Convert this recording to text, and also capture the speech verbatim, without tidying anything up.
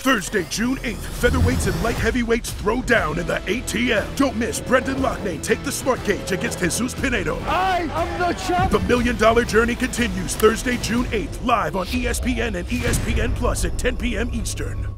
Thursday, June eighth, featherweights and light heavyweights throw down in the A T M. Don't miss Brendan Loughnane take the smart cage against Jesus Pinedo. I am the champ! The Million Dollar Journey continues Thursday, June eighth, live on E S P N and E S P N Plus at ten p m Eastern.